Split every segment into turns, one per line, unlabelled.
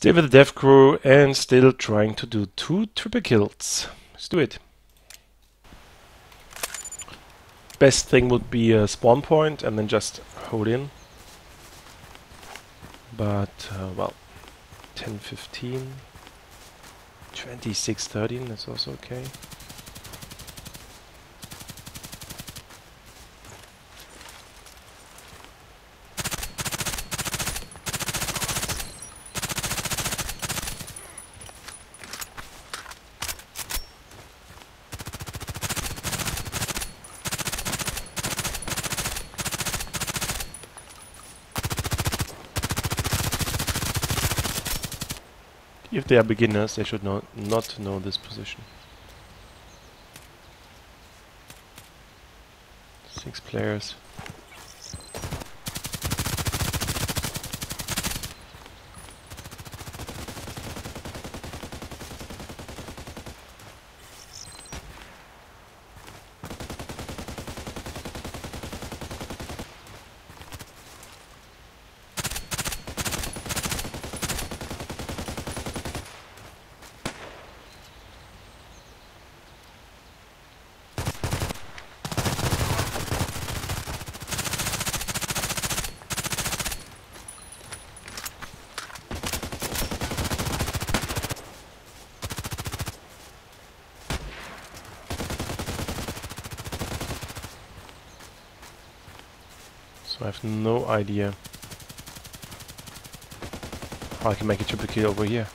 Still with the dev crew and still trying to do 2 triple kills. Let's do it. Best thing would be a spawn point and then just hold in. But, well, 10-15, 26-13, that's also okay. If they are beginners, they should not know this position. 6 players. So I have no idea how I can make a triple kill over here.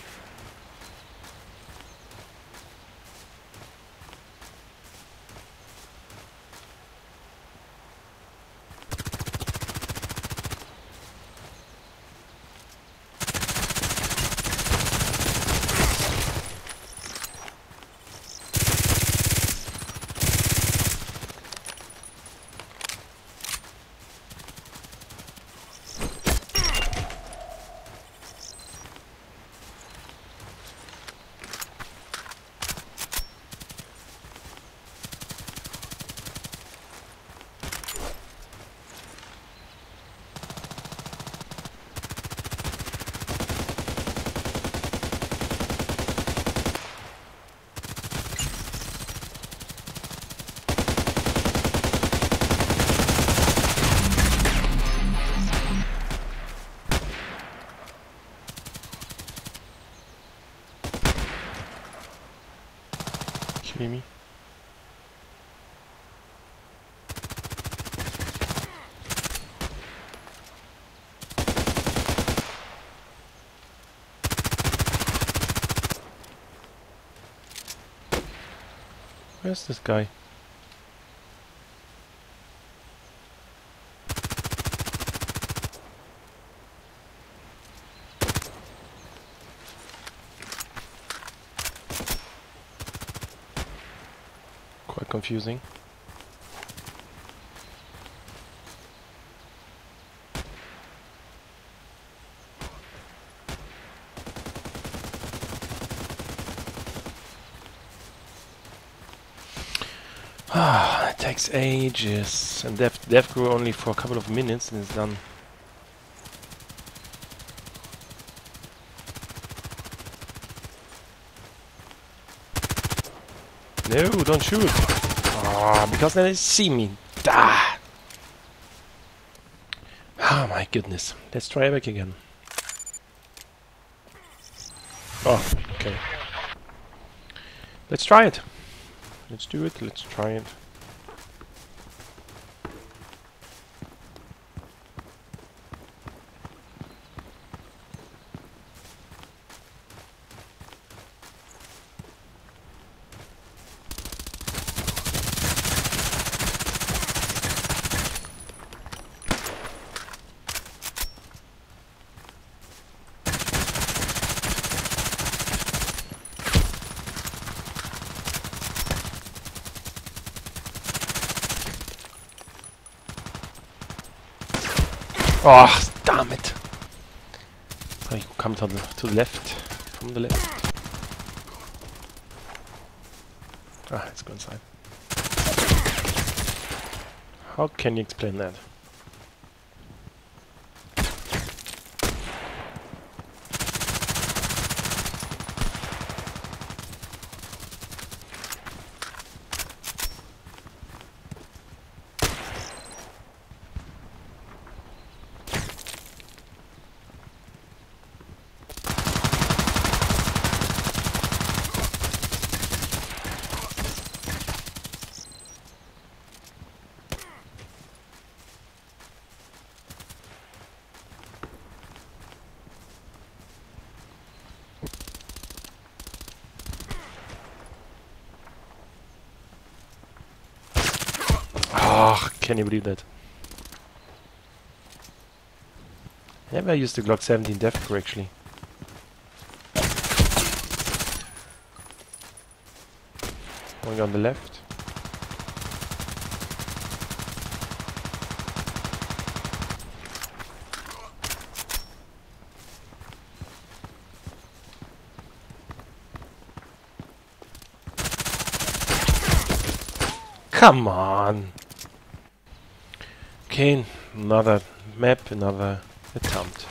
Kidding me? Where's this guy? Quite confusing. Ah, it takes ages, and dev grew only for a couple of minutes and it's done. No, don't shoot! Ah, because then they see me. Ah! Oh my goodness. Let's try back again. Oh, okay. Let's try it. Let's do it, let's try it. Oh, damn it! I come to the left, from the left. Ah, let's go inside. How can you explain that? Oh, can you believe that? Never used the Glock 17 Defco actually. Going on the left. Come on! Okay, another map, another attempt.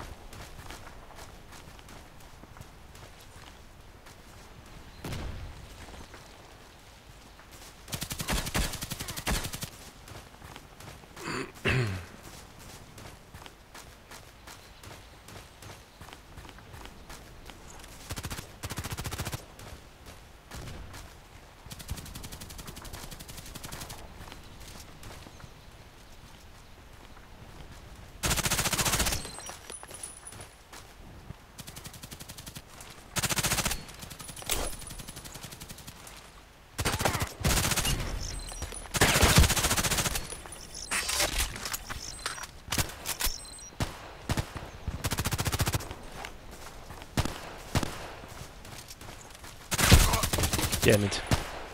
Damn it.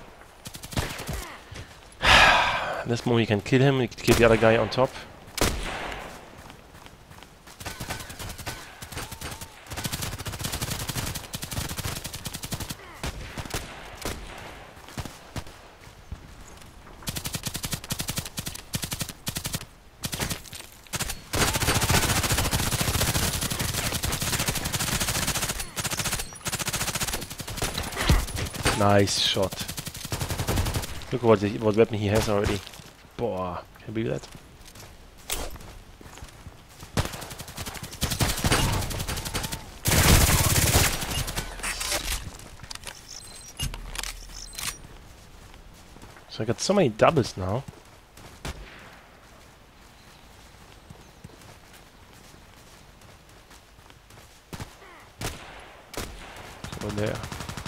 This moment you can kill him, you can kill the other guy on top. Nice shot. Look what weapon he has already. Boah, can you believe that? So I got so many doubles now. Over there.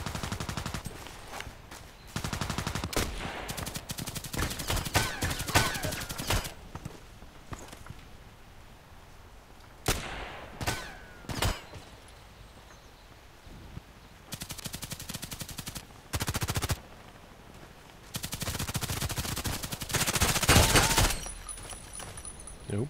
Nope.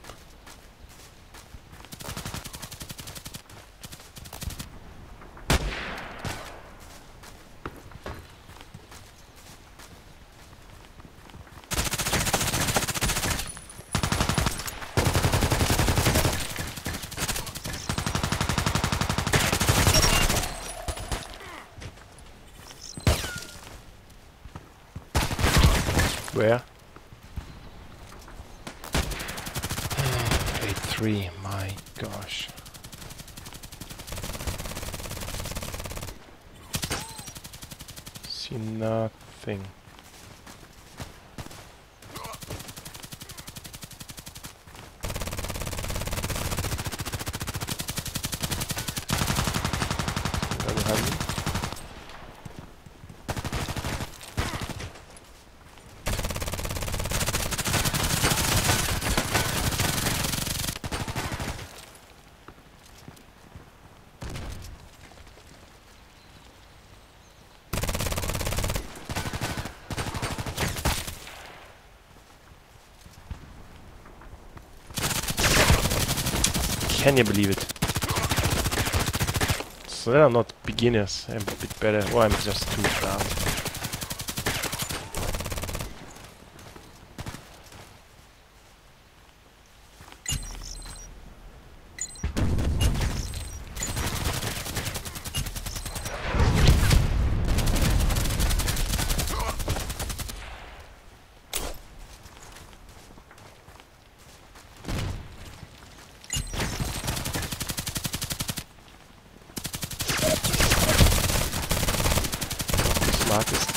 Where? 8-3, my gosh. See nothing. Can you believe it? So they are not beginners. I'm a bit better. Or I'm just too bad. Smartest.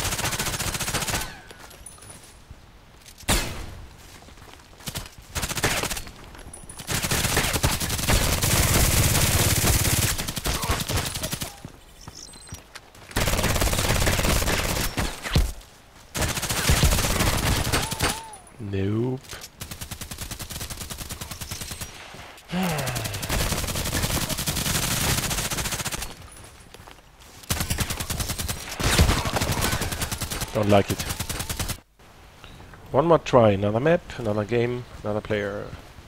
Don't like it. One more try, another map, another game, another player.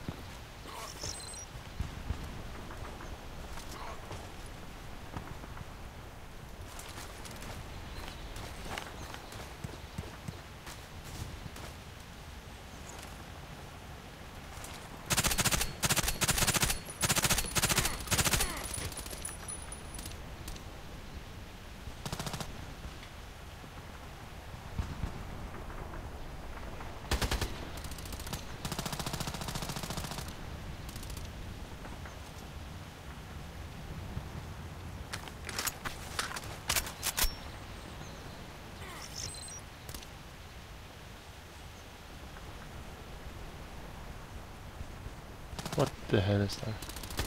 What the hell is that?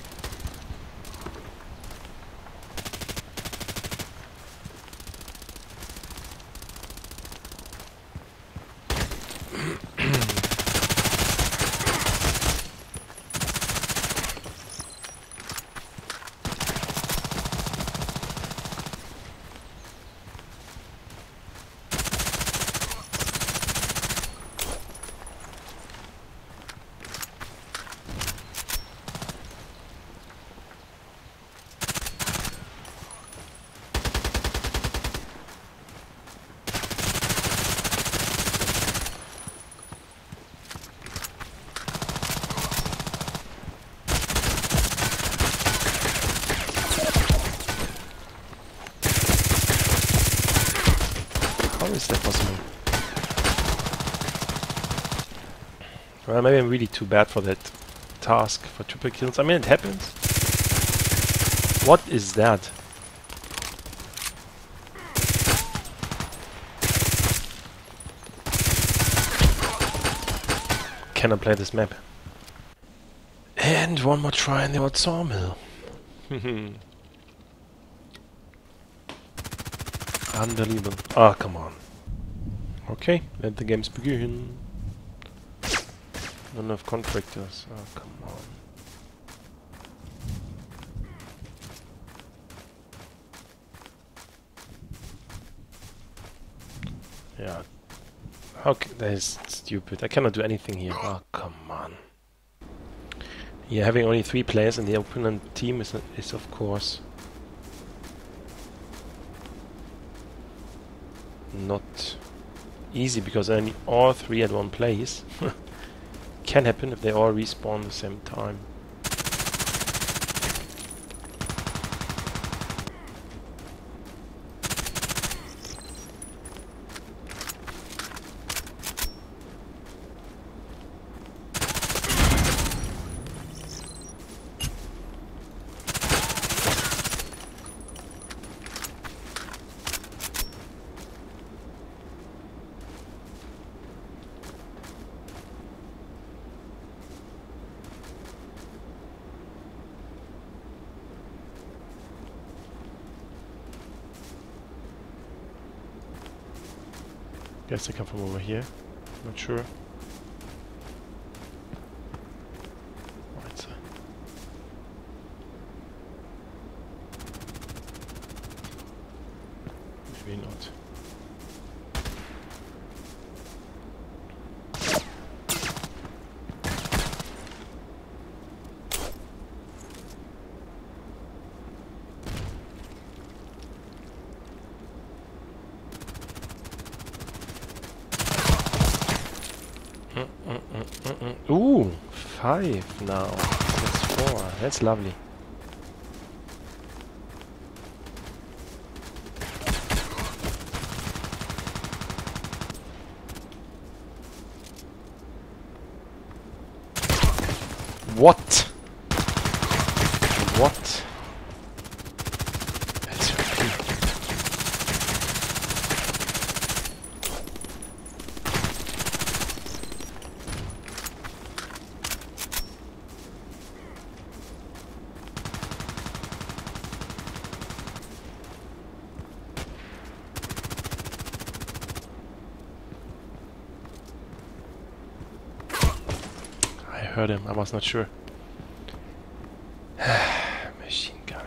How is that possible? Well, maybe I'm really too bad for that task for triple kills. I mean, it happens. What is that? Can I play this map? And one more try in the old sawmill. Unbelievable. Ah, come on. Okay, let the games begin. Not enough contractors. Oh, come on. Yeah. Okay, that is stupid. I cannot do anything here. Oh, come on. Yeah, having only 3 players in the opponent team is of course not easy, because only all 3 at one place. Can happen if they all respawn at the same time. Guess they come from over here. Not sure. Right side. Maybe not. Ooh, 5 now. That's 4. That's lovely. What? What? That's okay. I heard him, I was not sure. Machine gunner.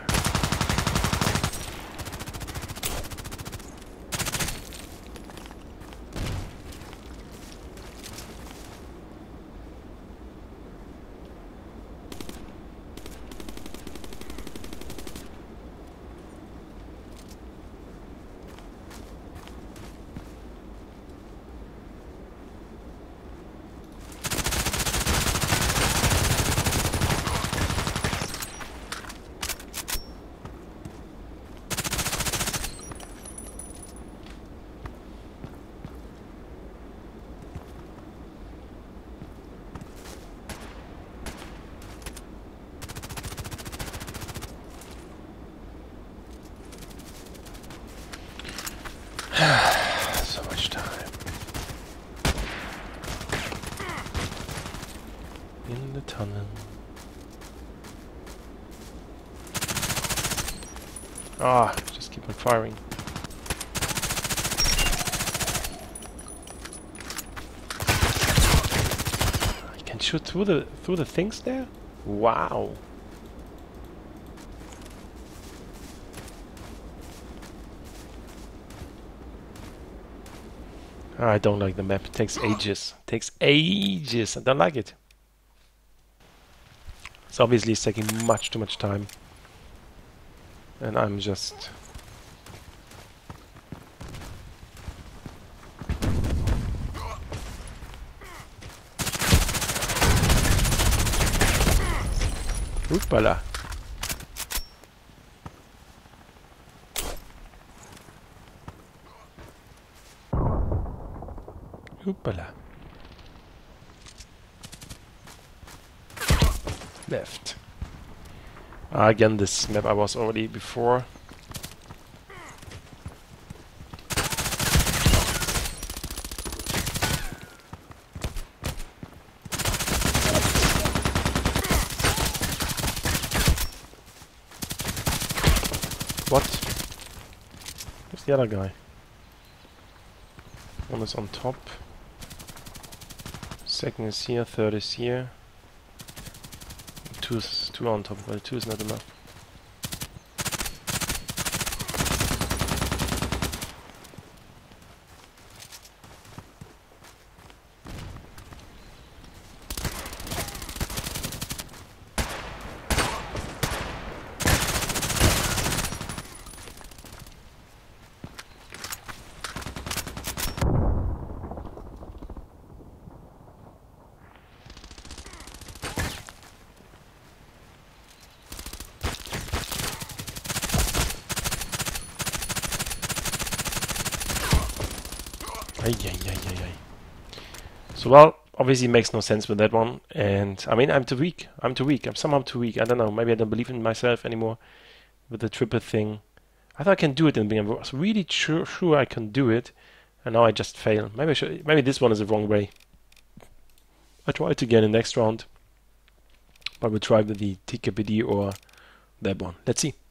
Ah, just keep on firing. I can shoot through the things there? Wow. I don't like the map. It takes ages. It takes ages. I don't like it. So obviously it's taking much too much time. And I'm just... Hoopala. Hoopala. Left. Again, this map I was already before. What? Where's the other guy? One is on top. Second is here, third is here. Two on top, but two is not enough. So well, obviously it makes no sense with that one, and I mean I'm too weak. I'm somehow too weak. I don't know, maybe I don't believe in myself anymore with the triple thing. I thought I can do it in the beginning. I was really sure I can do it, and now I just fail. Maybe this one is the wrong way. I try it again in the next round, but we'll try with the TKPD or that one. Let's see.